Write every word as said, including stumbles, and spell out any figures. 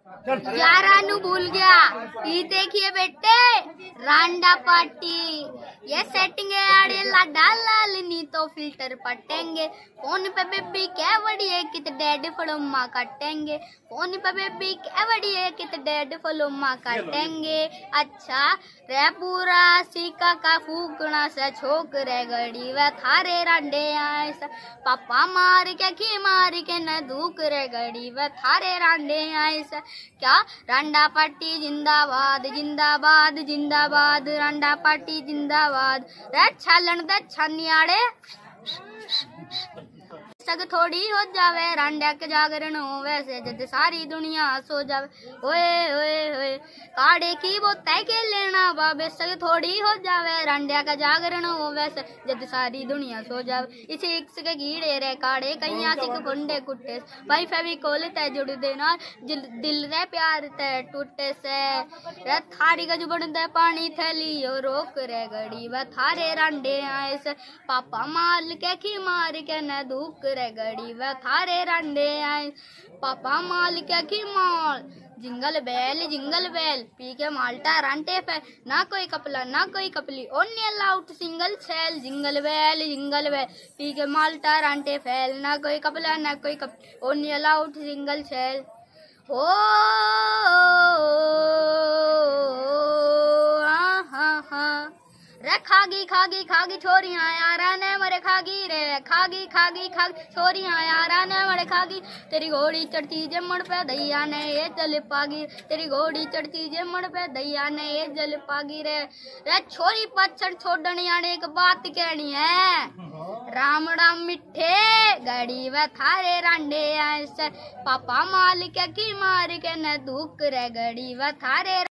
यारा नु भूल गया। ये देखिए बेटे रांडा पार्टी, ये सेटिंग है आड़े लाडा लाल नी तो फिल्टर पटेंगे। फोन पे बेबी क्या बड़ी है कित डेड फलोमा काटेंगे। फोन पे बेबी क्या बड़ी है कित डेड फलोमा काटेंगे। अच्छा रे पूरा सीका का फूकना से छोक रे गड़ी वे थारे रांडे आए सा। पापा मार के की मार के न धूक रे गड़ी वे थारे रांडे आए सा। क्या रांडा पार्टी जिंदाबाद जिंदाबाद जिंदाबाद रांडा पार्टी जिंदाबाद। रे छालन दे छानियाड़े सग थोड़ी हो जावे रांडा के जागरण हो वैसे जद सारी दुनिया सो जावे। ओए ओए ओए काड़े की वो तय के लेना बाबे सग थोड़ी हो जावे रांडा का जागरण हो वैसे जद सारी दुनिया सो जावे। इसी इक्स के कीड़े रे काड़े कहीं सिक फुंडे कुट्टे भाई फेविकोल तय जुड़ देना दिल रे प्यार तय टूटे से। रे थारी का जुबड़ दे पानी थैली ओ रोक रे गड़ी व थारे रांडे आए से। पापा माल के की मार के न धूक रे गड़ी व थारे रांडे आए। पापा माल के की माल जिंगल बैल जिंगल बैल पी के माल्टा रांटे पे ना कोई कपला ना कोई कपली only allowed single sale. Jingle bell jingle bell पी के माल्टा रांटे फैल ना कोई कपला ना कोई कपली ओनली अलाउड सिंगल सेल। ओ रे खागी खागी खागी छोरियां यारा ने मरे खागी रे खागी खागी खागी छोरियां यारा ने मरे खागी। तेरी घोड़ी चढ़ती जमण पे दैया ने ये जल पागी। तेरी घोड़ी चढ़ती जमण पे दैया ने ये जल पागी रे। रे छोरी पछड़ छोड़ने आने एक बात कहनी है राम राम मिठे गड़ी व थारे रांडे आए से। पापा माल के की मार के न धूक रे गड़ी व थारे